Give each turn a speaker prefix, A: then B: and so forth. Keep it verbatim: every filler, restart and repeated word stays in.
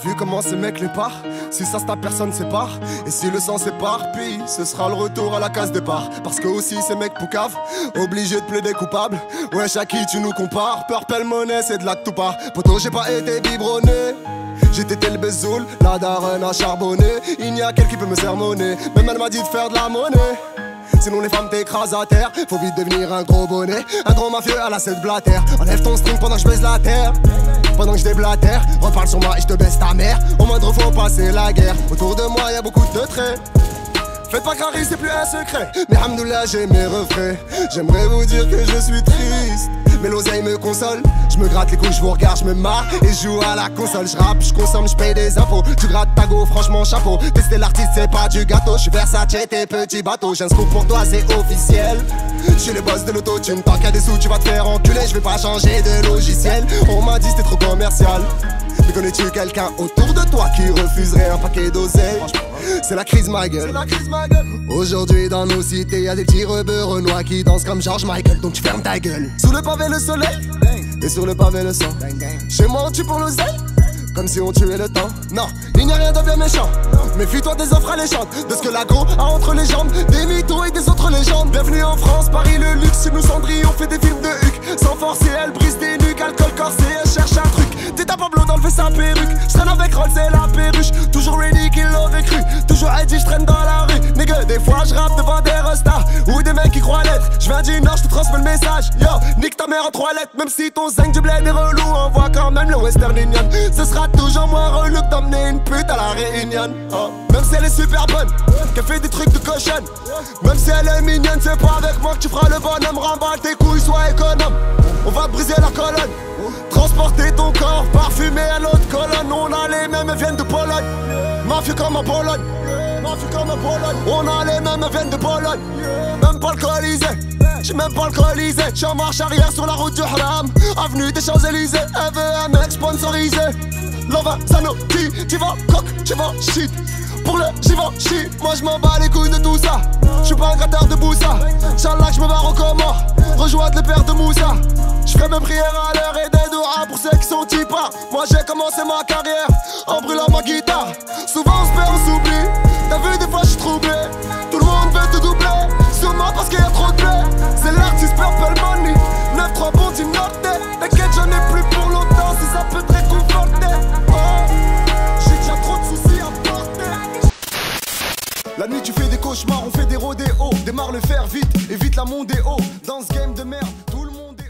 A: vu comment ces mecs les parent. Si ça se tape, personne sépare. Et si le sang s'éparpille, ce sera le retour à la case départ. Parce que aussi ces mecs poucaves, obligés de plaider coupables. Wesh, à qui tu nous compares? Purple monnaie, c'est de là que tout part. Poto, j'ai pas été biberonné. J'étais tel Bezoul, la daronne a charbonné. Il n'y a qu'elle qui peut me sermonner. Même elle m'a dit de faire de la monnaie. Sinon les femmes t'écrasent à terre. Faut vite devenir un gros bonnet. Un gros mafieux à la cette blatère. Enlève ton string pendant que je baise la terre. Pendant que je déblatère, reparle sur moi et je te baisse ta mère. Au moindre faut passer la guerre. Autour de moi y'a beaucoup de traits. Faites pas carré, c'est plus un secret. Mais hamdoullah, j'ai mes refrains. J'aimerais vous dire que je suis triste, mais l'oseille me console. Je me gratte les couilles, je vous regarde, je me marre et je joue à la console. Je rappe, je consomme, je paye des impôts. Tu grattes ta go, franchement chapeau. Tester l'artiste, c'est pas du gâteau. Je suis Versace, tes petits bateaux. J'ai un scoop pour toi, c'est officiel. Je suis le boss de l'autotune. Tant qu'il y a des sous, tu vas te faire enculer. Je vais pas changer de logiciel. On m'a dit c'était trop commercial. Mais connais-tu quelqu'un autour de toi qui refuserait un paquet d'oseille? C'est la crise ma gueule. Aujourd'hui dans nos cités y'a des petits rebeux renois qui dansent comme George Michael. Donc tu fermes ta gueule. Sous le pavé le soleil et sur le pavé le sang. Chez moi on tue pour l'oseille, comme si on tuait le temps. Non, il n'y a rien de bien méchant. Méfie-toi des offres alléchantes, de ce que l'agro a entre les jambes, des mythos et des autres légendes. Bienvenue en France, Paris le luxe. Chez nous Cendrillon fait des films de Huck. Sans forcer elle brise des nuques, alcool corsé, elle cherche un truc. T'es à Pablo d'enlever sa perruque. J'traîne avec Rolls et la perruche. Toujours ready qu'il l'aurait cru. Toujours Eddie, j'traîne dans la rue. Nigga, des fois j'rappe devant des restas ou des mecs qui croient l'être. J'viens du nord, j'te transmets le message. Yo, nique ta mère en trois lettres. Même si ton zinc du bled est relou, on voit quand même le Western Union. Ce sera toujours moins relou que d'emmener une pute à la Réunion. Oh. Même si elle est super bonne, qu'elle fait des trucs de cochonne. Même si elle est mignonne, c'est pas avec moi que tu feras le bonhomme. Remballe tes couilles, sois économe. On va briser la colonne. Transporter ton corps parfumé à l'autre colonne. On a les mêmes, elles viennent de Pologne. Mafia comme en Pologne. Mafia comme en Pologne. On a les mêmes, elles viennent de Pologne. Même pas alcoolisé, j'suis même pas alcoolisé. J'suis en marche arrière sur la route du Haram, avenue des Champs-Élysées. Elle veut un mec sponsorisé. Lova, Sanofi, tu vas coq, tu vas shit. Pour le Givenchy, moi je m'en bats les couilles de tout ça. Je suis pas un gratteur de Boussa. Inch'Allah que je me barre au Comores, rejoindre le père de Moussa. Je ferai mes prières à l'heure et des doigts pour ceux qui sont types. Moi j'ai commencé ma carrière en brûlant ma guitare. Souvent on se perd, on s'oublie. T'as vu des fois je suis troublé. Tout le monde veut te doubler, sûrement parce qu'il y a trop de blé. C'est l'artiste Purple Money, neuf trois bons tu notais. T'inquiète j'en ai plus pour longtemps si ça peut te réconforter. Oh, j'ai déjà trop de soucis à porter. La nuit tu fais des cauchemars, on fait des rodéos. Démarre le fer vite, évite la mondéo. Dans ce game de merde, tout le monde est